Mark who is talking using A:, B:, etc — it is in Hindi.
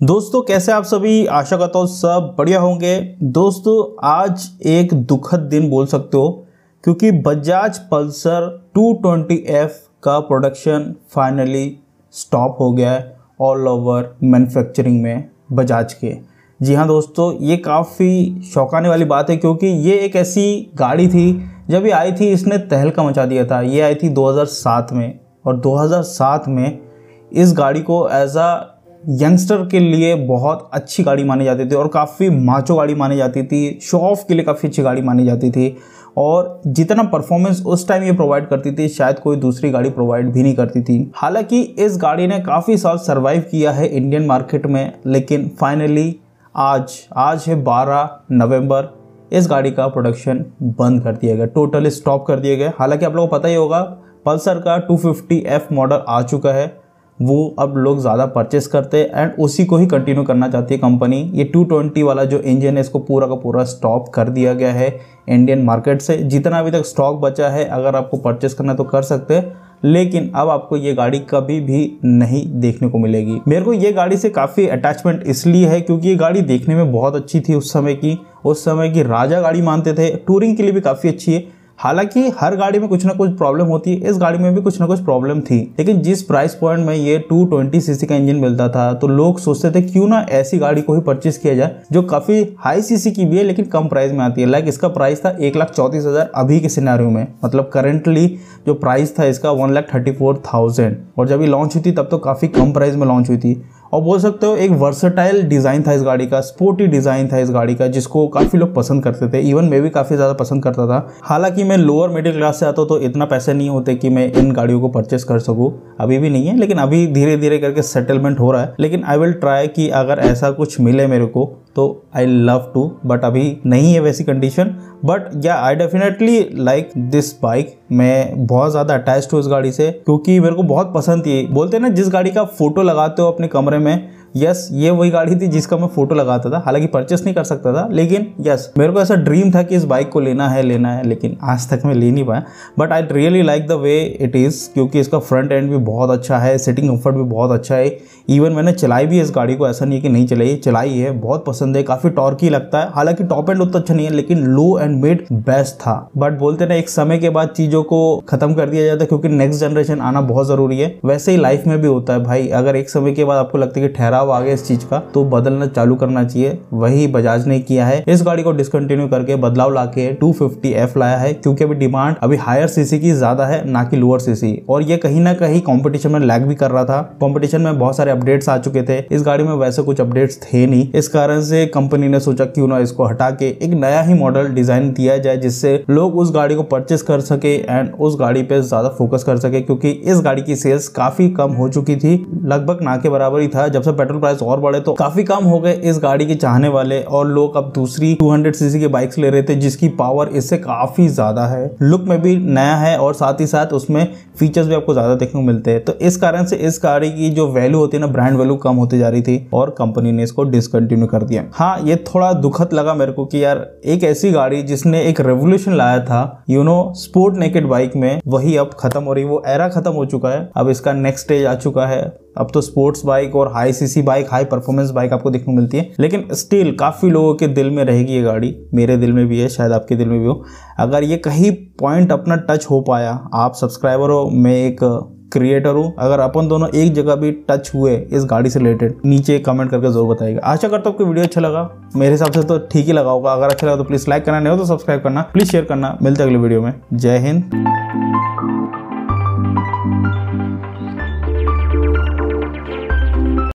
A: दोस्तों कैसे आप सभी, आशा करता हूँ सब बढ़िया होंगे। दोस्तों आज एक दुखद दिन बोल सकते हो क्योंकि बजाज पल्सर 220F का प्रोडक्शन फाइनली स्टॉप हो गया है ऑल ओवर मैन्युफैक्चरिंग में बजाज के। जी हाँ दोस्तों, ये काफ़ी शौकाने वाली बात है क्योंकि ये एक ऐसी गाड़ी थी, जब ये आई थी इसने तहलका मचा दिया था। ये आई थी 2007 में और 2007 में इस गाड़ी को एज अ यंगस्टर के लिए बहुत अच्छी गाड़ी मानी जाती थी और काफ़ी माचो गाड़ी मानी जाती थी। शो ऑफ के लिए काफ़ी अच्छी गाड़ी मानी जाती थी और जितना परफॉर्मेंस उस टाइम ये प्रोवाइड करती थी शायद कोई दूसरी गाड़ी प्रोवाइड भी नहीं करती थी। हालांकि इस गाड़ी ने काफ़ी साल सरवाइव किया है इंडियन मार्केट में, लेकिन फाइनली आज है 12 नवंबर, इस गाड़ी का प्रोडक्शन बंद कर दिया गया, टोटली स्टॉप कर दिया गया। हालांकि आप लोगों को पता ही होगा पल्सर का 250F मॉडल आ चुका है, वो अब लोग ज़्यादा परचेस करते हैं एंड उसी को ही कंटिन्यू करना चाहती है कंपनी। ये 220 वाला जो इंजन है इसको पूरा का पूरा स्टॉप कर दिया गया है इंडियन मार्केट से। जितना अभी तक स्टॉक बचा है अगर आपको परचेस करना है तो कर सकते हैं, लेकिन अब आपको ये गाड़ी कभी भी नहीं देखने को मिलेगी। मेरे को ये गाड़ी से काफ़ी अटैचमेंट इसलिए है क्योंकि ये गाड़ी देखने में बहुत अच्छी थी उस समय की राजा गाड़ी मानते थे। टूरिंग के लिए भी काफ़ी अच्छी है। हालांकि हर गाड़ी में कुछ ना कुछ प्रॉब्लम होती है, इस गाड़ी में भी कुछ ना कुछ प्रॉब्लम थी, लेकिन जिस प्राइस पॉइंट में ये 220cc का इंजन मिलता था तो लोग सोचते थे क्यों ना ऐसी गाड़ी को ही परचेस किया जाए जो काफ़ी हाई सीसी की भी है लेकिन कम प्राइस में आती है। लाइक इसका प्राइस था 1,34,000 अभी के सिनेरियो में, मतलब करेंटली जो प्राइस था इसका 1,34,000 और जब ये लॉन्च हुई थी तब तो काफ़ी कम प्राइस में लॉन्च हुई थी। और बोल सकते हो एक वर्सेटाइल डिज़ाइन था इस गाड़ी का, स्पोर्टी डिज़ाइन था इस गाड़ी का, जिसको काफ़ी लोग पसंद करते थे। इवन मैं भी काफ़ी ज़्यादा पसंद करता था। हालांकि मैं लोअर मिडिल क्लास से आता हूँ तो इतना पैसे नहीं होते कि मैं इन गाड़ियों को परचेस कर सकूँ, अभी भी नहीं है, लेकिन अभी धीरे धीरे करके सेटलमेंट हो रहा है। लेकिन आई विल ट्राई कि अगर ऐसा कुछ मिले मेरे को तो आई लव टू, बट अभी नहीं है वैसी कंडीशन। बट या I definitely like this bike. मैं बहुत ज़्यादा अटैच्ड हूँ इस गाड़ी से क्योंकि मेरे को बहुत पसंद थी। बोलते हैं ना जिस गाड़ी का फोटो लगाते हो अपने कमरे में, यस ये वही गाड़ी थी जिसका मैं फोटो लगाता था। हालांकि परचेस नहीं कर सकता था, लेकिन यस मेरे को ऐसा ड्रीम था कि इस बाइक को लेना है, लेकिन आज तक मैं ले नहीं पाया। But I really like the way it is क्योंकि इसका फ्रंट एंड भी बहुत अच्छा है, सिटिंग कंफर्ट भी बहुत अच्छा है। इवन मैंने चलाई भी है इस गाड़ी को, ऐसा नहीं है कि नहीं चलाई है, बहुत पसंद है, काफ़ी टॉर्की लगता है। हालांकि टॉप एंड उतना अच्छा नहीं है लेकिन लो एंड मिड बेस्ट था। बट बोलते ना एक समय के बाद चीज़ों को खत्म कर दिया जाता है क्योंकि नेक्स्ट जनरेशन आना बहुत ज़रूरी है। वैसे ही लाइफ में भी होता है भाई, अगर एक समय के बाद आपको लगता है कि ठहराव आ गया इस चीज का तो बदलना चालू करना चाहिए। वही बजाज ने किया है, इस गाड़ी को डिसकंटिन्यू करके बदलाव लाके 250F लाया है क्योंकि अभी डिमांड अभी हायर सीसी की ज्यादा है ना कि लोअर सीसी, और ये कहीं ना कहीं कंपटीशन में लैग भी कर रहा था। कंपटीशन में बहुत सारे अपडेट्स आ चुके थे, इस गाड़ी में वैसे कुछ अपडेट्स थे नहीं। इस कारण से कंपनी ने सोचा क्यों ना इसको हटा के एक नया ही मॉडल डिजाइन दिया जाए जिससे लोग उस गाड़ी को परचेस कर सके एंड उस गाड़ी पे ज्यादा फोकस कर सके, क्योंकि इस गाड़ी की सेल्स काफी कम हो चुकी थी, लगभग ना के बराबर ही था। जब से पेट्रोल प्राइस और बढ़े तो काफी कम हो गए इस गाड़ी के चाहने वाले और लोग अब दूसरी 200cc के बाइक्स ले रहे थे जिसकी पावर इससे काफी ज्यादा है, लुक में भी नया है और साथ ही साथ उसमें फीचर्स भी आपको ज्यादा देखने को मिलते हैं। तो इस कारण से इस गाड़ी की जो वैल्यू होती है ना, ब्रांड वैल्यू कम होती जा रही थी और कंपनी ने इसको डिसकंटिन्यू कर दिया। हाँ, ये थोड़ा दुखद लगा मेरे को कि यार एक ऐसी गाड़ी जिसने एक रेवोल्यूशन लाया था स्पोर्ट नेकेड बाइक में, वही अब खत्म हो रही, वो एरा खत्म हो चुका है। अब इसका नेक्स्ट स्टेज आ चुका है। अब तो स्पोर्ट्स बाइक और high CC bike, high performance bike आपको देखने को मिलती है, लेकिन स्टिल काफ़ी लोगों के दिल में रहेगी ये गाड़ी। मेरे दिल में भी है, शायद आपके दिल में भी हो। अगर ये कहीं पॉइंट अपना टच हो पाया, आप सब्सक्राइबर हो, मैं एक क्रिएटर हूँ, अगर अपन दोनों एक जगह भी टच हुए इस गाड़ी से रिलेटेड, नीचे कमेंट करके जरूर बताइएगा। आशा करता हूँ आपको वीडियो अच्छा लगा, मेरे हिसाब से तो ठीक ही लगा होगा। अगर अच्छा लगा तो प्लीज़ लाइक करना, नहीं हो तो सब्सक्राइब करना, प्लीज़ शेयर करना। मिलते हैं अगले वीडियो में। जय हिंद।